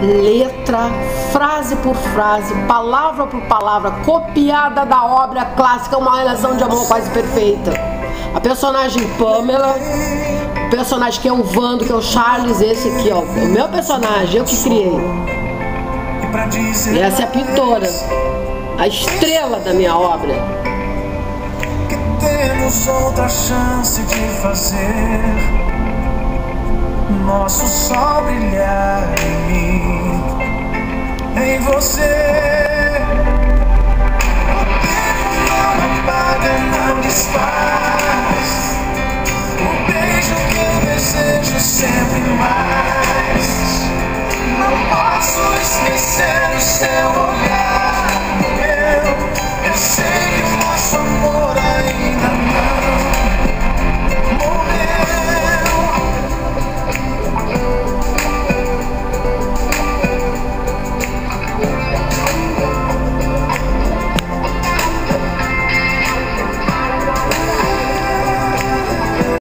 letra, frase por frase, palavra por palavra, copiada da obra clássica Uma Relação de Amor Quase Perfeita. A personagem Pamela, o personagem que é o Vando, que é o Charles, esse aqui, ó, o meu personagem, eu que criei. E essa é a pintora, a estrela da minha obra. Que temos outra chance de fazer nosso sol brilhar em mim, em você. O tempo não apaga, não desfaz o beijo que eu desejo sempre mais. Não posso esquecer o seu olhar.